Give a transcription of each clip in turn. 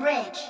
bridge.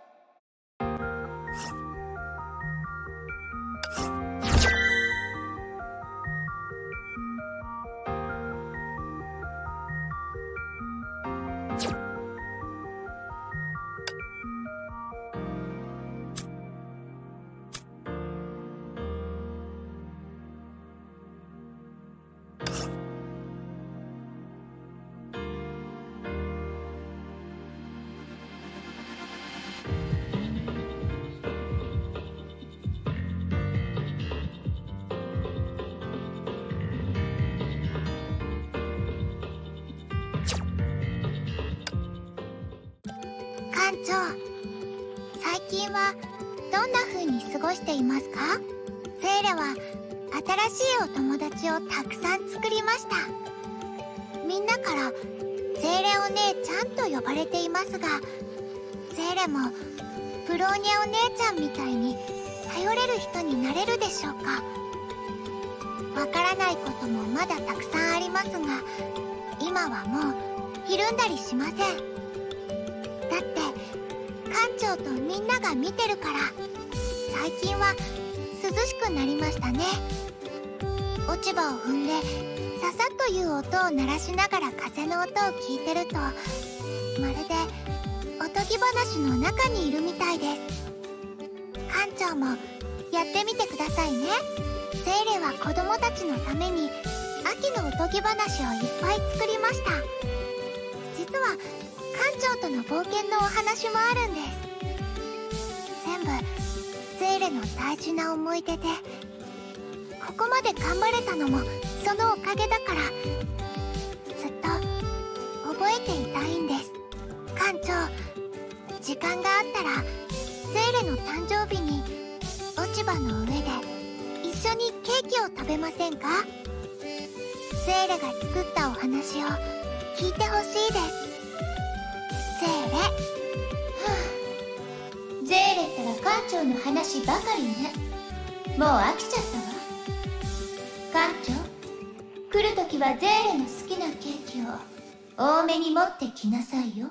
館長、最近はどんな風に過ごしていますか？セーレは新しいお友達をたくさん作りました。みんなからセーレお姉ちゃんと呼ばれていますが、セーレもブローニャお姉ちゃんみたいに頼れる人になれるでしょうか？わからないこともまだたくさんありますが、今はもうひるんだりしません。だって館長とみんなが見てるから。最近は涼しくなりましたね。落ち葉を踏んでささっという音を鳴らしながら風の音を聞いてると、まるでおとぎ話の中にいるみたいです。館長もやってみてくださいね。セーレは子供たちのために秋のおとぎ話をいっぱい作りました。実は館長との冒険のお話もあるんです。全部セーレの大事な思い出で、ここまで頑張れたのもそのおかげだから、ずっと覚えていたいんです。館長、時間があったらセーレの誕生日に落ち葉の上で一緒にケーキを食べませんか？セーレが作ったお話を聞いてほしいです。セーレ。 ゼーレったら館長の話ばかりね。もう飽きちゃったわ。館長、来るときはゼーレの好きなケーキを多めに持ってきなさいよ。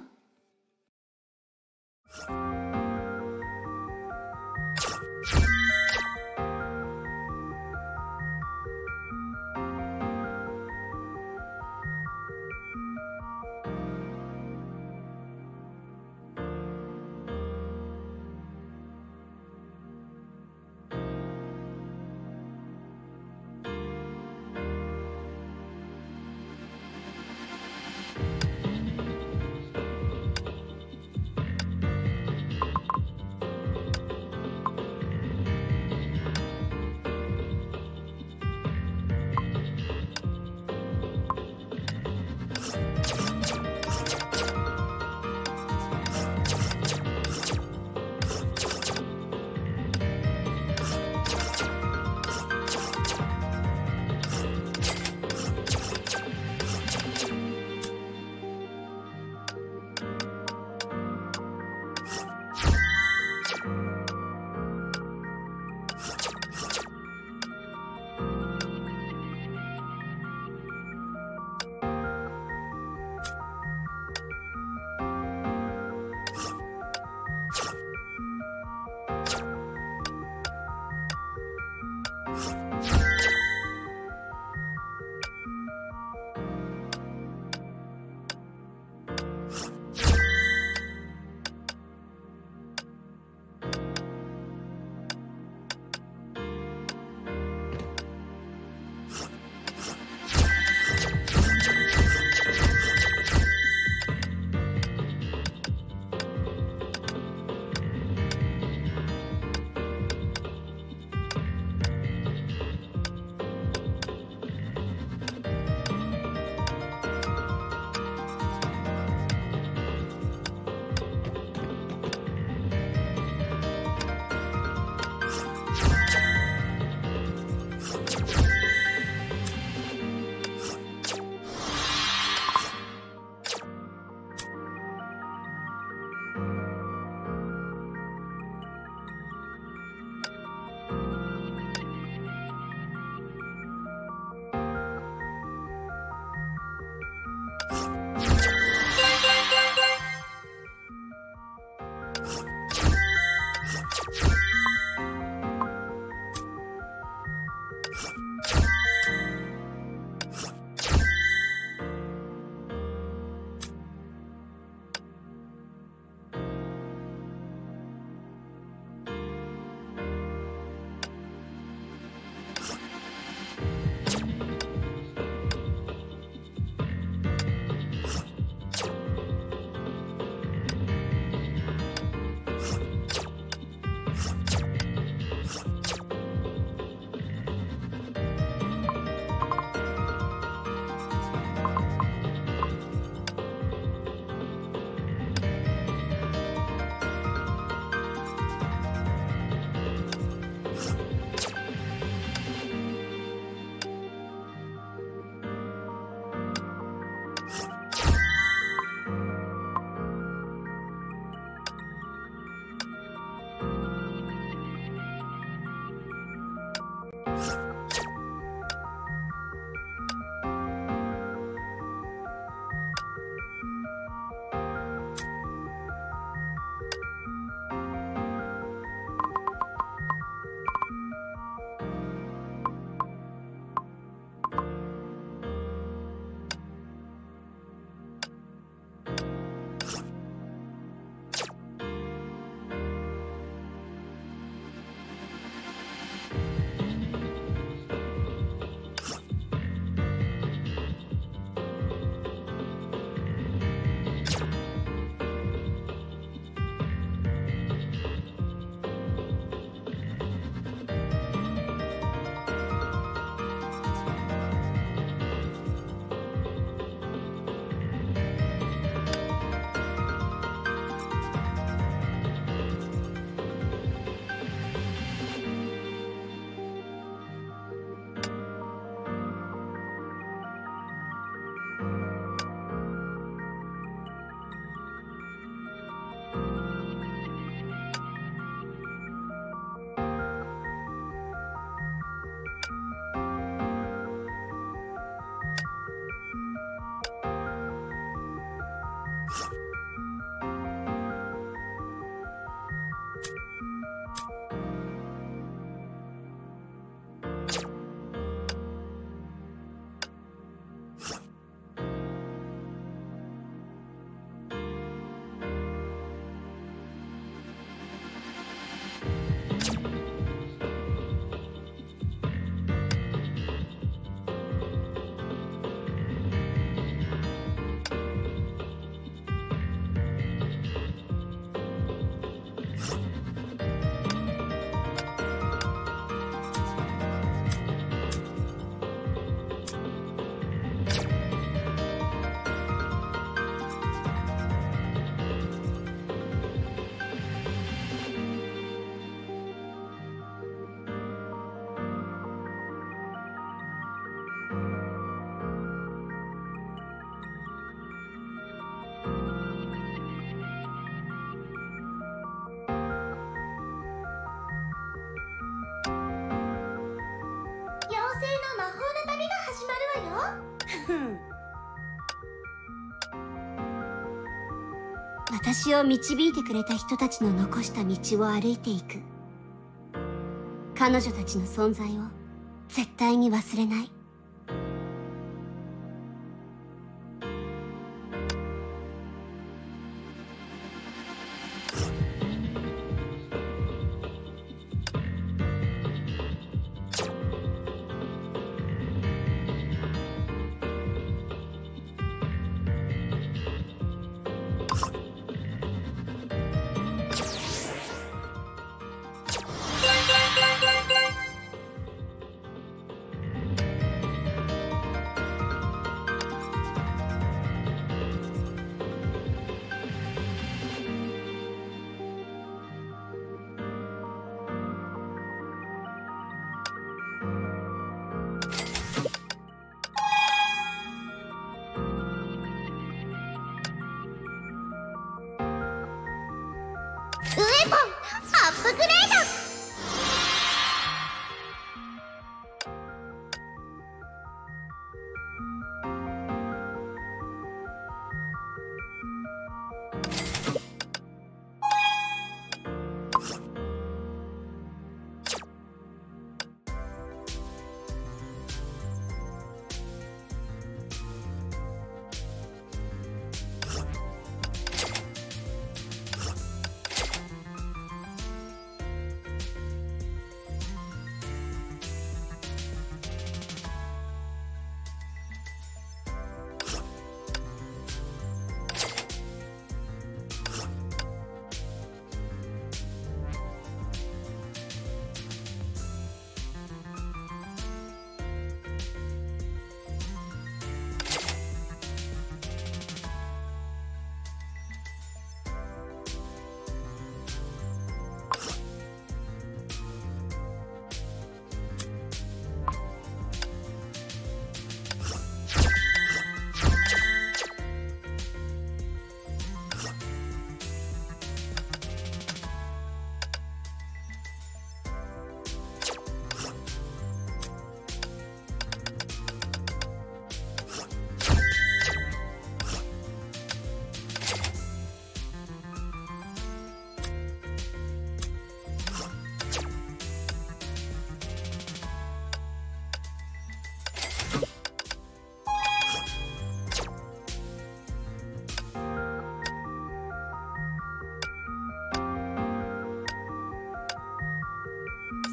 私を導いてくれた人たちの残した道を歩いていく。彼女たちの存在を絶対に忘れない。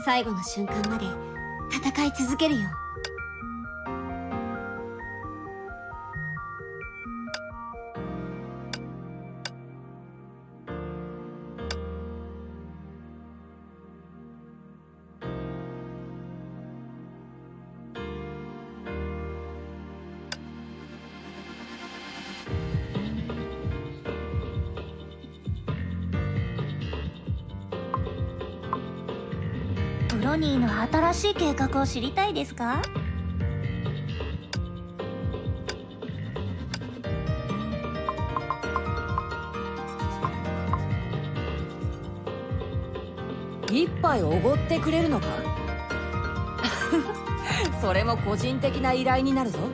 最後の瞬間まで戦い続けるよ。 プロニーの新しい計画を知りたいですか？ 一杯おごってくれるのか？それも個人的な依頼になるぞ。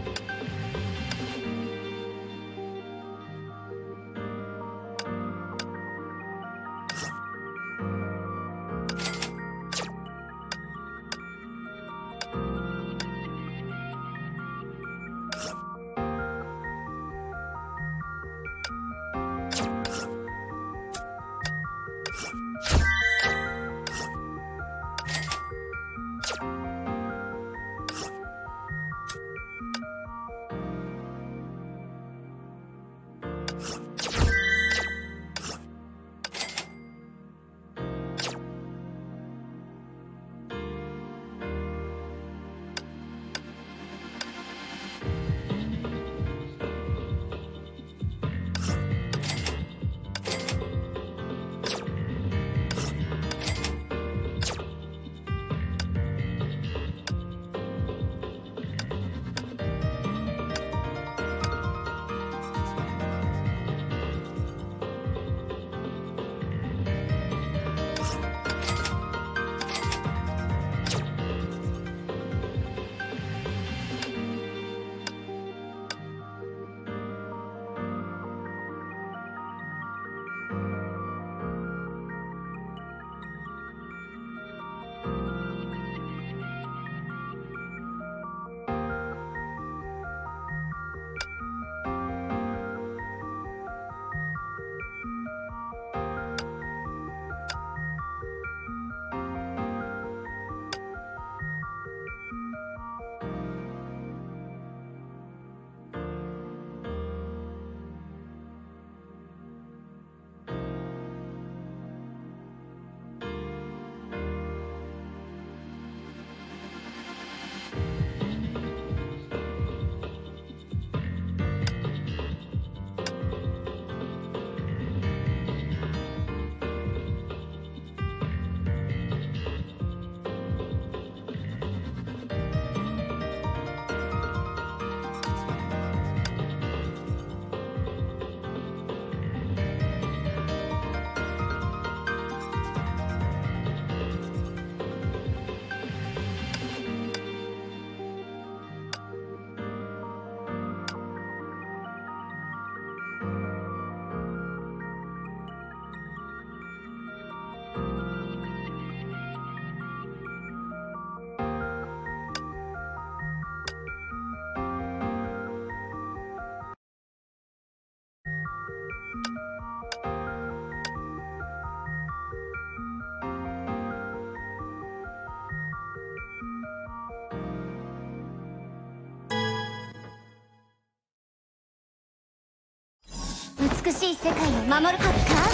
美しい世界を守るはずか？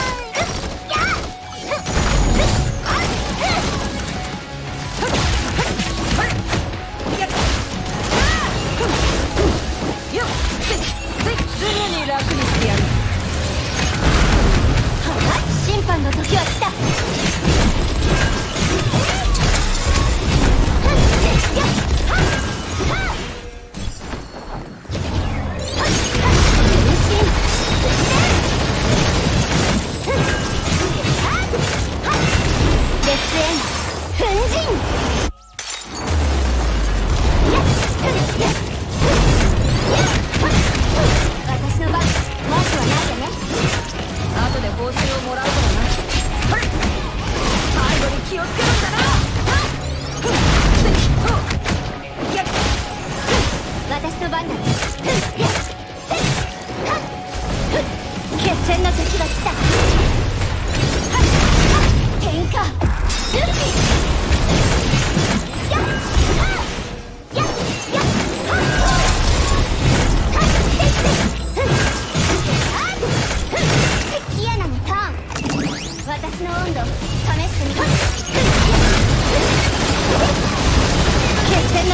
すぐに楽にしてやる。 審判の時は来た。変身。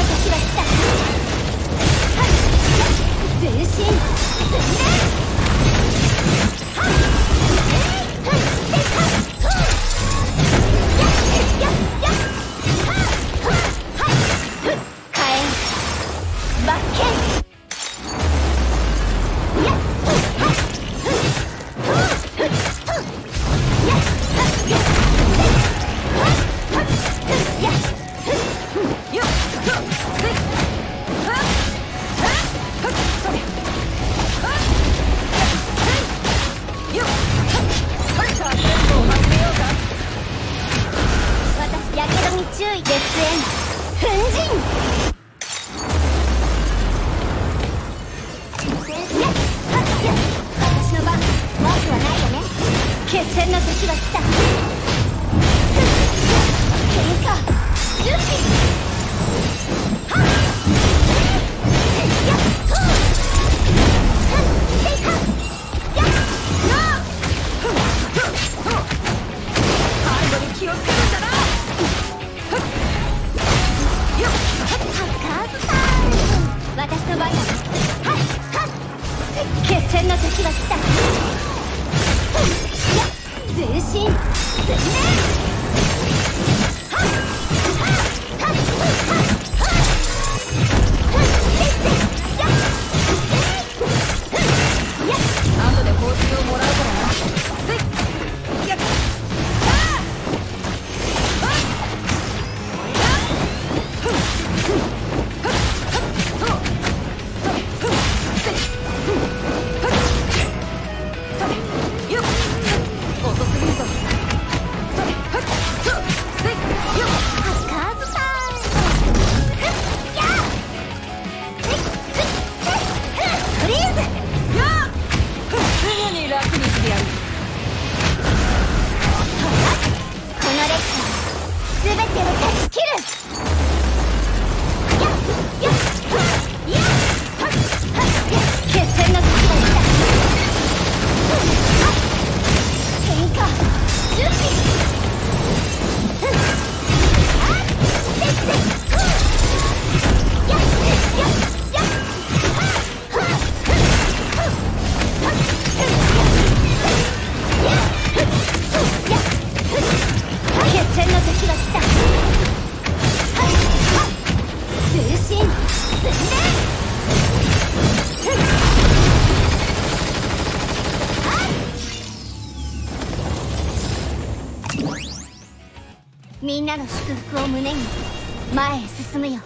時は来た。全身全霊。みんなの祝福を胸に前へ進むよ。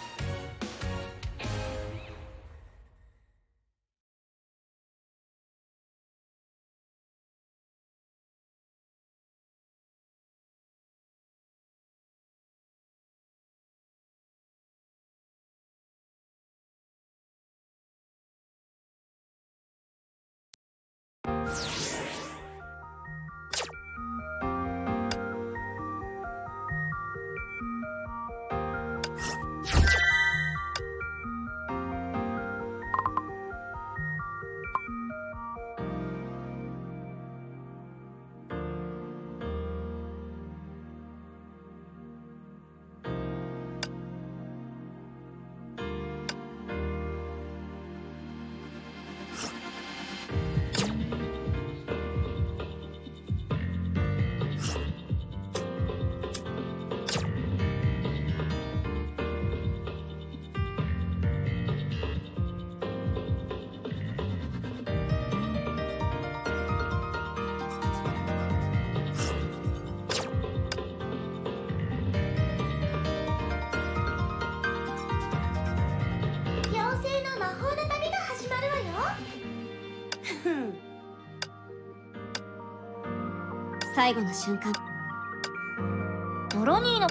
最後の瞬間、 ドロニーの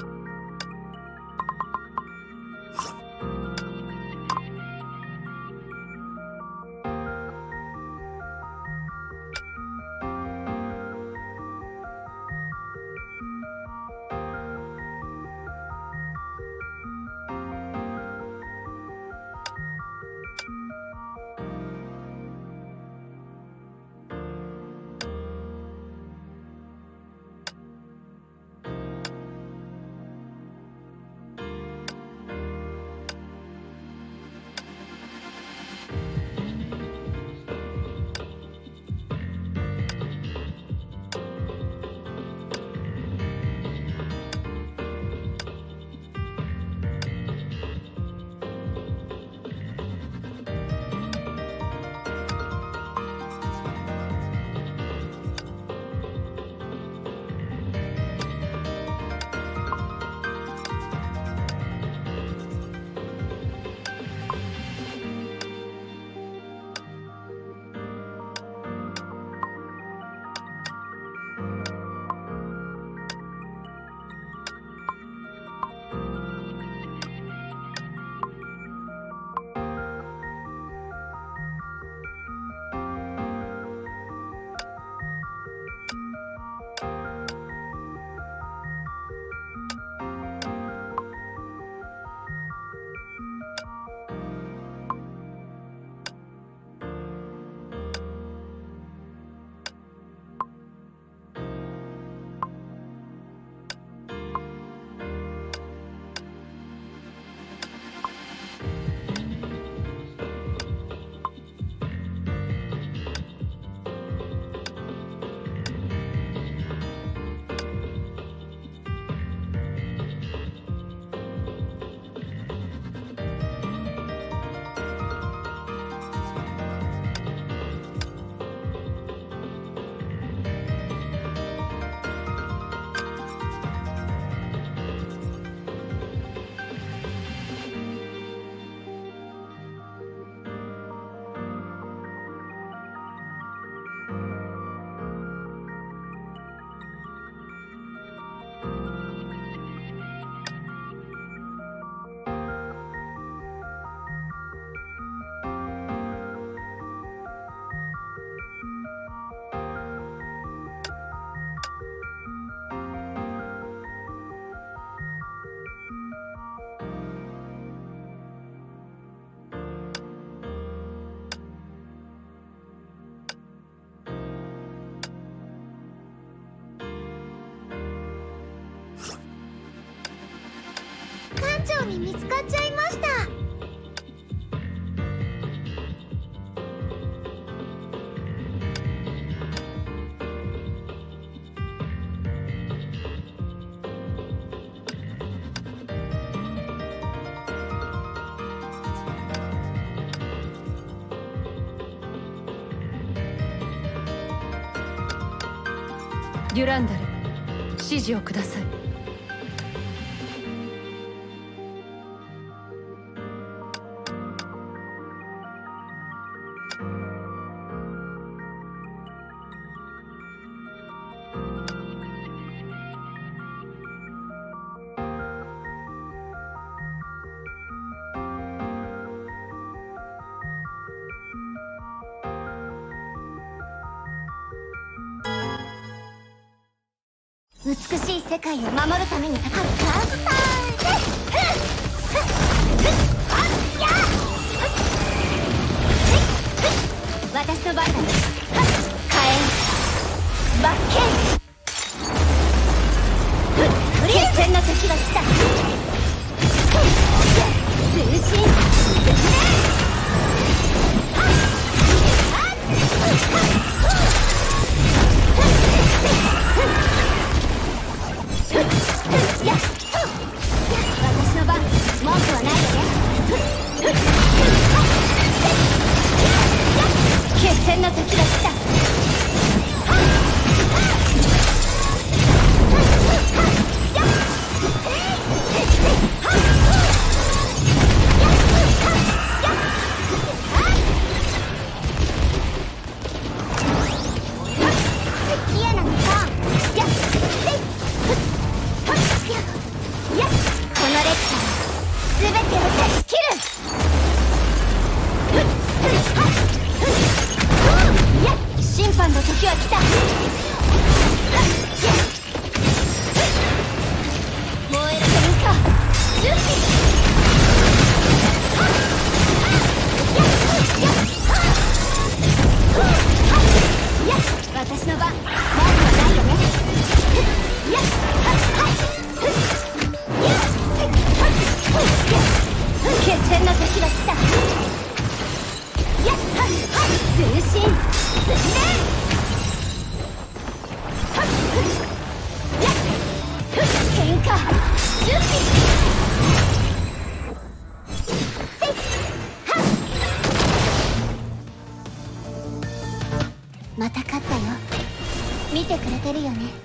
に見つかっちゃいました。 デュランダル、指示をください。 美しい世界を守るために戦うか。私の番だ。火炎バッケン決戦の時は来た。通信私の番、文句はないよね。決戦の時が来た。嫌なのか。このレッカー全てを断ち切る。審判の時は来た。燃える喧嘩準備。私の番、文句はないよね。決戦の時が来た。通信喧嘩準備。また勝ったよ。見てくれてるよね。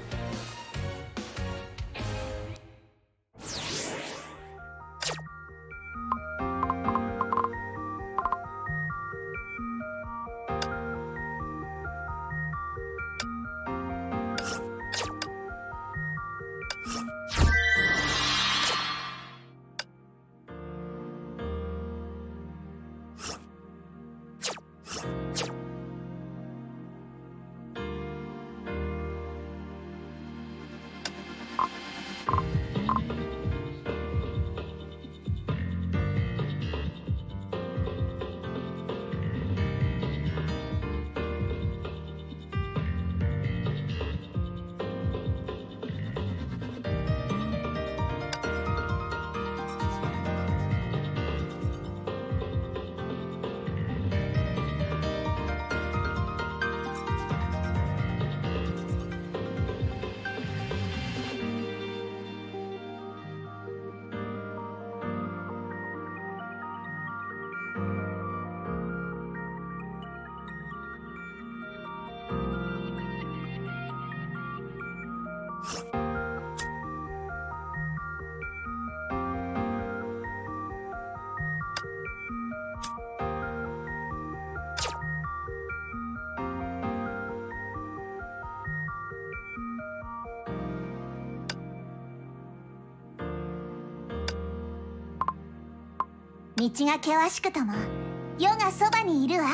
道が険しくとも世がそばにいるわ。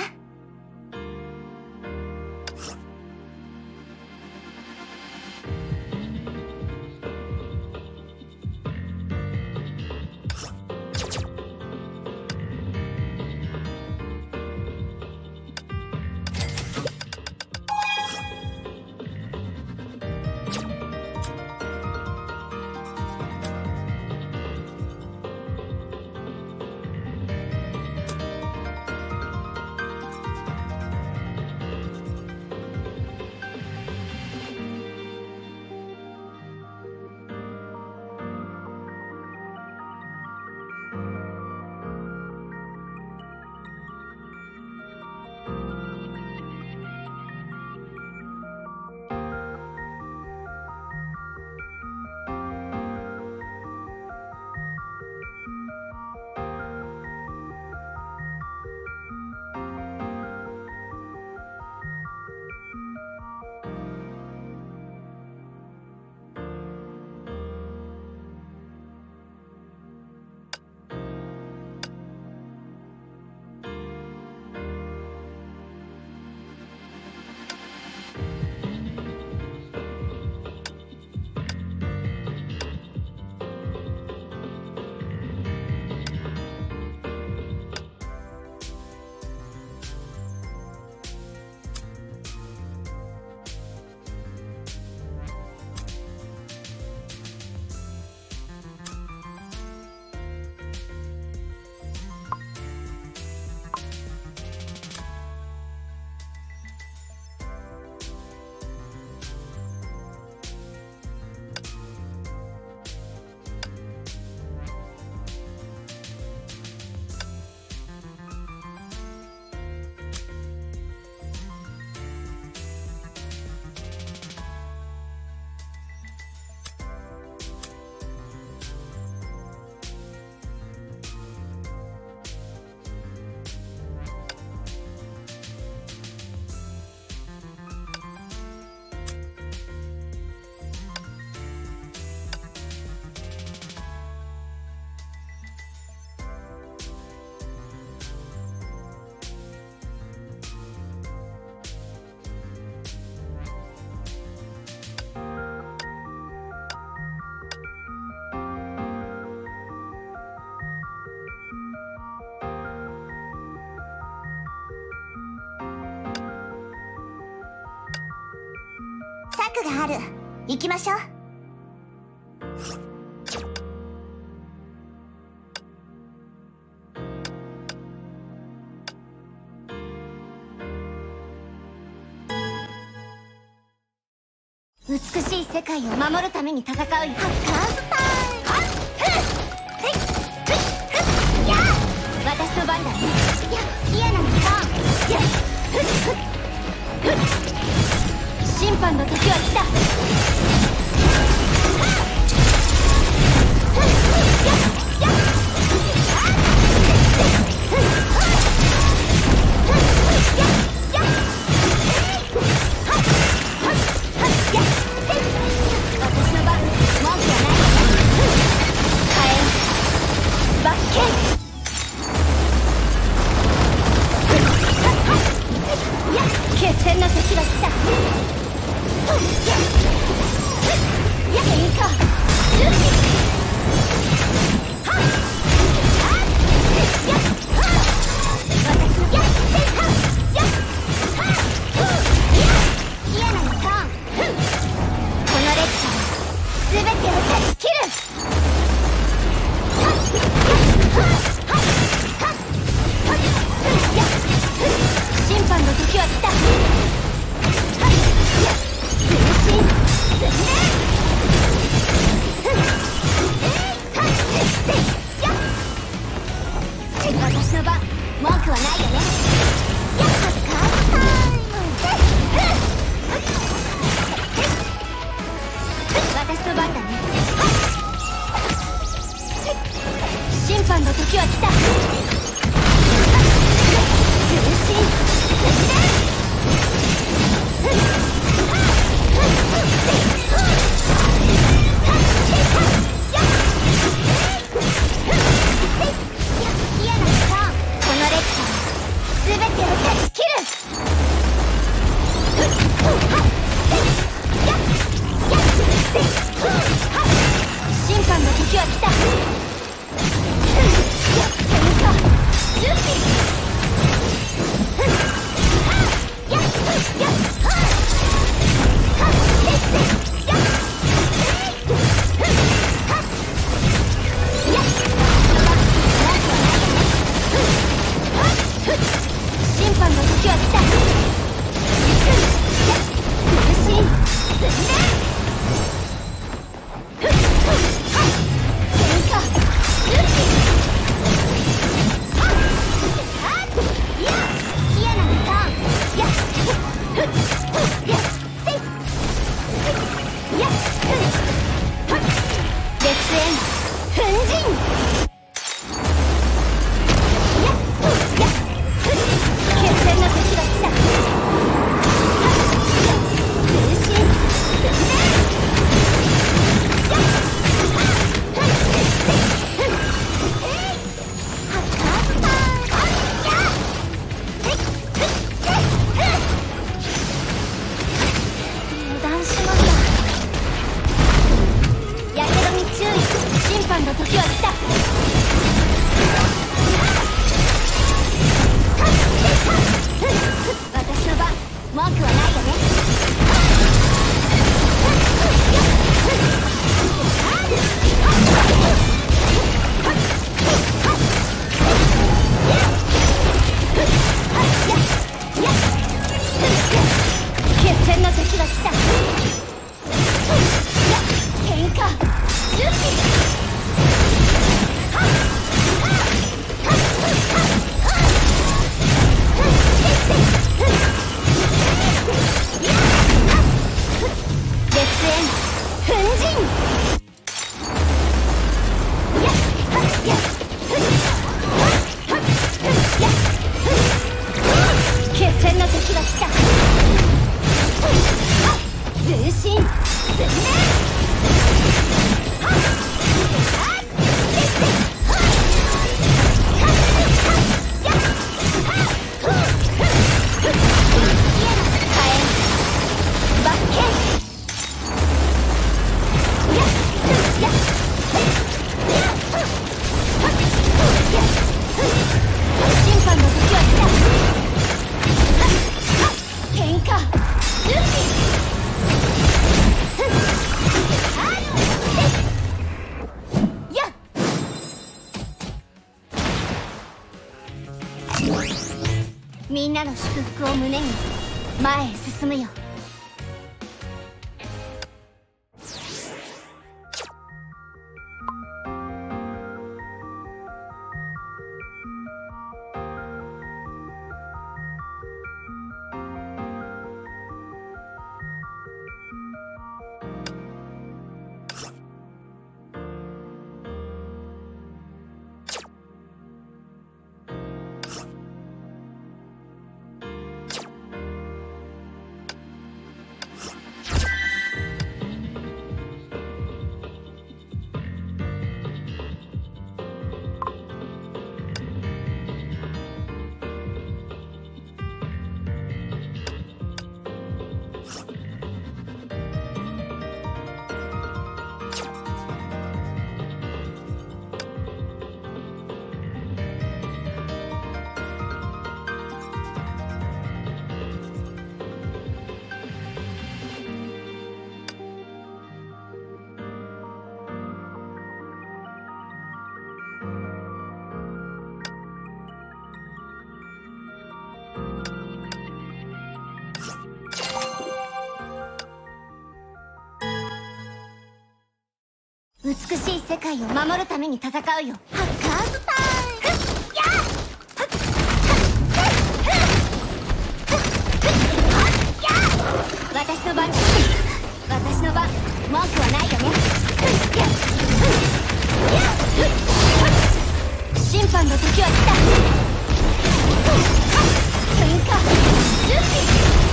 策がある。行きましょう。美しい世界を守るために戦うよ。カーズパイ。私の番だね。嫌なのか。審判の時は来た。私の番、文句はない。火炎罰剣。決戦の時が来た。審判の時は来た。私の番、文句はないよね。私の番だね。審判の時は来た。審判の時は来た。やっみんなの祝福を胸に前へ進むよ。美しい世界を守るために戦うよ。ハッカーズタイム。私の番。私の番。文句はないよね。審判の時は来た。喧嘩準備。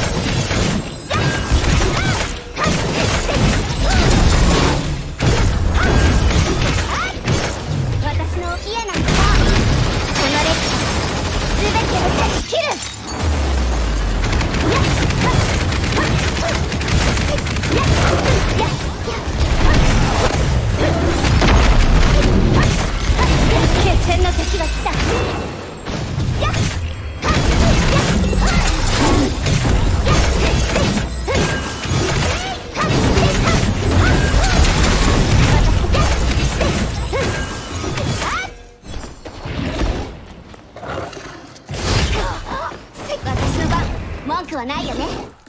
文句はないよね。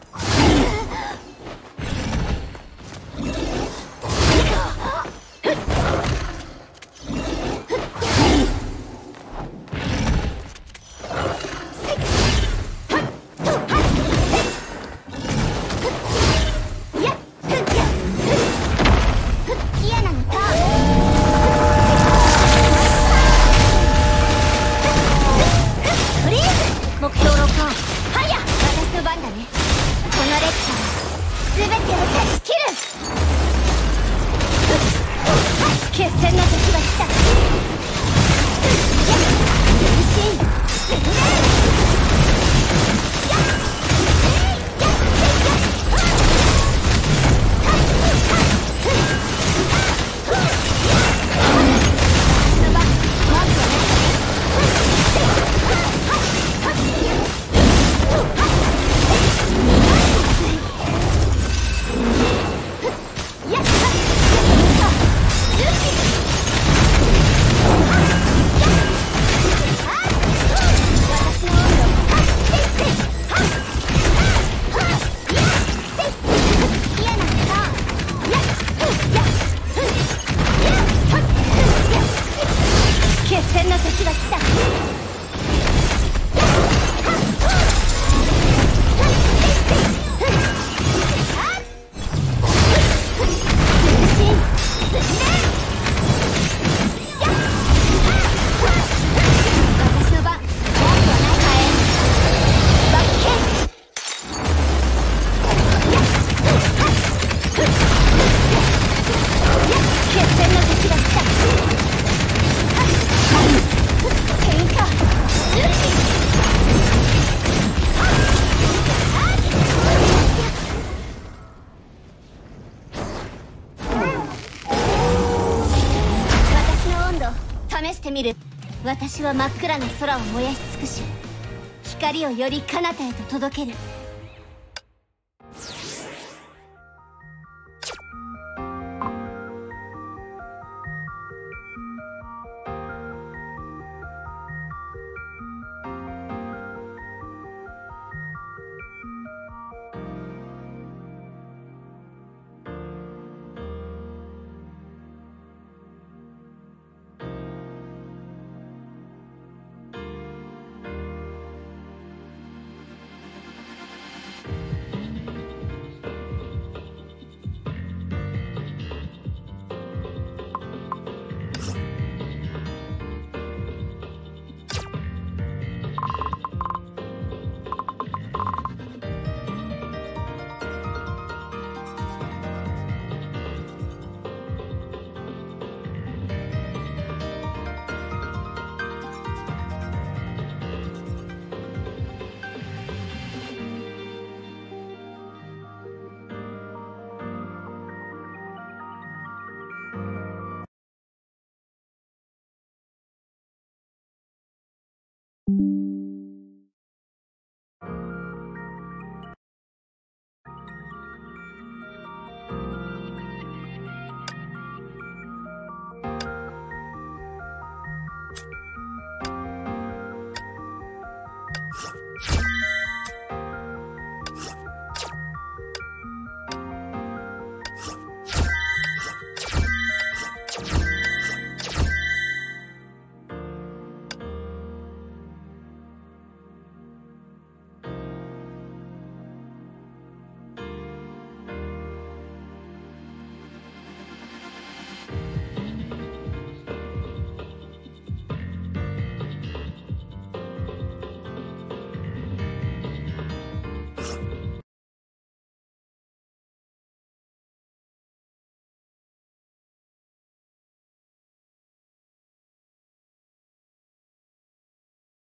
試してみる。私は真っ暗な空を燃やし尽くし、光をより彼方へと届ける。